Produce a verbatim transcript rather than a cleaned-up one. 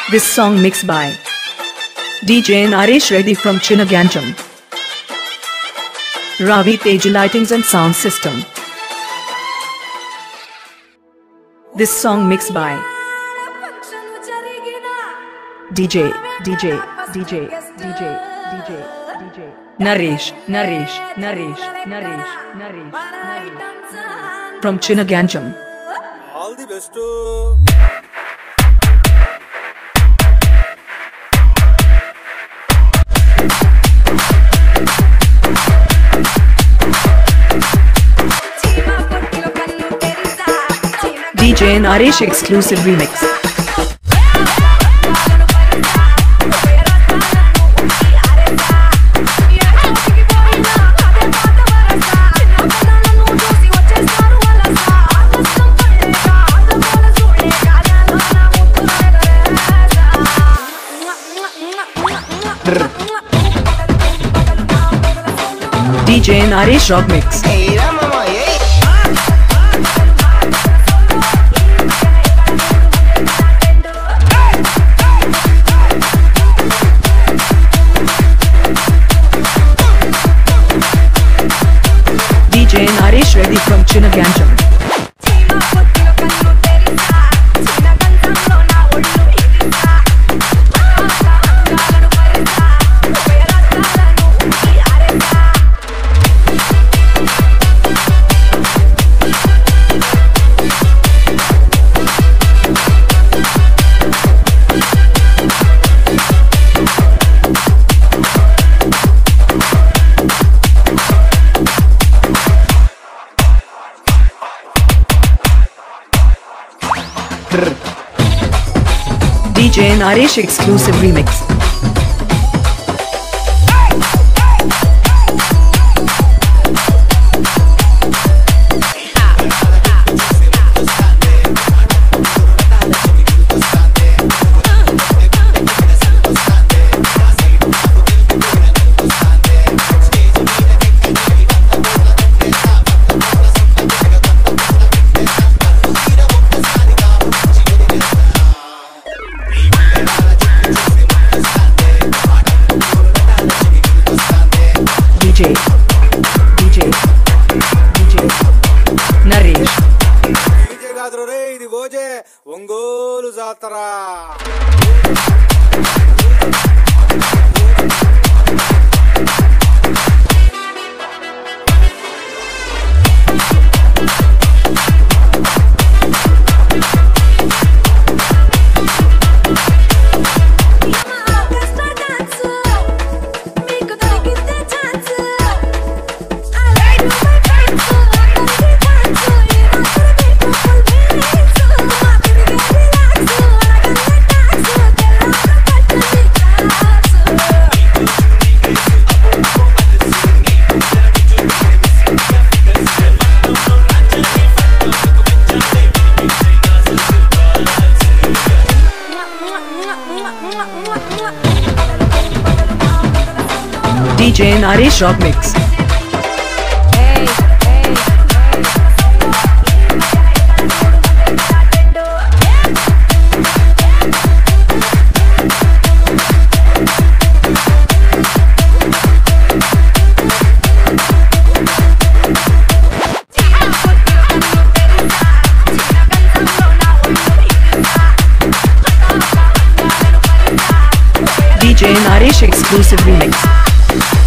This song mixed by D J Naresh Reddy from Chinaganjam. Ravi Tej Lightings and Sound System. This song mixed by D J, DJ, DJ, DJ, DJ, DJ, Naresh, Naresh, Naresh, Naresh, Naresh, Naresh, from Chinaganjam. All the best. D J Naresh exclusive remix. D J Naresh Rock Mix. D J Naresh Reddy from Chinaganjam. D J Naresh exclusive remix. D J, D J, D J, Naresh. D J కాదురో రే ఇది OJ Ongole జాతర. D J Naresh Rock Mix. D J Naresh exclusive remix.